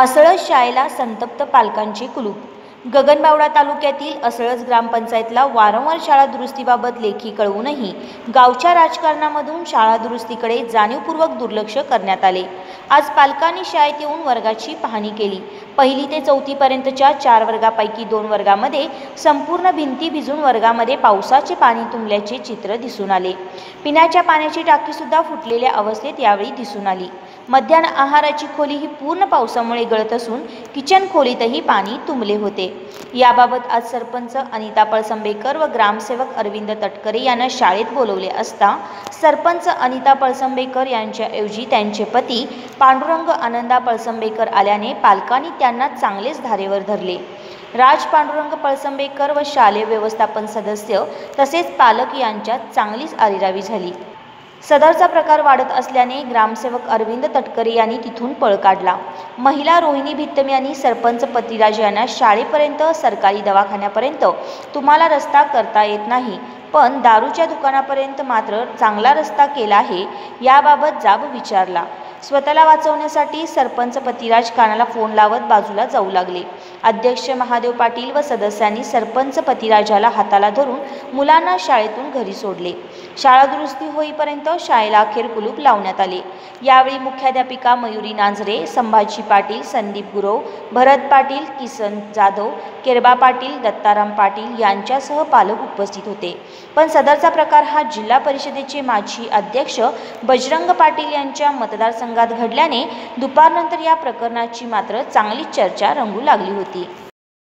असळस शाळेला संतप्त पालकांचे कुलूप। गगनबावडा तालुक्यातील असळस ग्रामपंचायतला वारंवार शाळा दुरुस्तीबाबत लेखी कळवूनही गावच्या राजकारणामधून शाळा दुरुस्तीकडे जाणीवपूर्वक दुर्लक्ष करण्यात आले। आज पालकांनी शाळेत येऊन वर्गाची पाहणी केली। पहिली ते चौथी पर्यंतच्या 4 वर्गापैकी 2 वर्गामध्ये संपूर्ण भिंती भिजून वर्गामध्ये पावसाचे पाणी तुंबल्याचे चित्र दिसून आले। पिण्याच्या पाण्याची टाकी सुद्धा फुटलेल्या अवस्थेत यावेळी दिसून आली। मध्यान्ह आहाराची खोली ही पूर्ण पावसामुळे गळत असून किचन खोलीतही पाणी तुंबले होते। याबाबत आज सरपंच अनिता पळसंबेकर व ग्रामसेवक अरविंद तटकरे यांना शाळेत बोलवले असता सरपंच अनिता पळसंबेकर यांच्याऐवजी त्यांचे पती पांडुरंग आनंदा पळसंबेकर आल्याने पालकांनी त्यांना चांगलेच धारेवर धरले। राज पांडुरंग पळसंबेकर व शालेय व्यवस्थापन सदस्य तसेच पालक यांच्यात चांगलीच आरेरावी झाली। सदरचा प्रकार वाढत असल्याने ग्रामसेवक अरविंद तटकरे यांनी तिथून पळ काढला। महिला रोहिणी भित्तम यांनी सरपंच पतिराज यांना शाळेपर्यंत सरकारी दवाखान्यापर्यंत तुम्हाला रस्ता करता येत नाही, पण दारूच्या दुकानापर्यंत मात्र चांगला रस्ता केला आहे याबाबत जाब विचारला। स्वतःला वाचवण्यासाठी सरपंच पतिराज कानाला फोन लावत बाजूला जाऊ लागले। अध्यक्ष महादेव पाटील व सदस्यांनी सरपंच पतिराजाला हाताला धरून मुलांना शाळेतून घरी सोडले। शाळा दुरुस्ती होईपर्यंत शाळेला अखेर कुलूप लावण्यात आले। यावेळी मुख्याध्यापिका मयुरी नांजरे, संभाजी पाटील, संदीप गुरव, भरत पाटील, किसन जाधव, केरबा पाटील, दत्ताराम पाटील यांच्यासह पालक उपस्थित होते। पण सदरचा प्रकार हा जिल्हा परिषदेचे माजी अध्यक्ष बजरंग पाटील यांच्या मतदारसंघात घडल्याने दुपारनंतर या प्रकरणाची मात्र चांगलीच चर्चा रंगू लागली होती।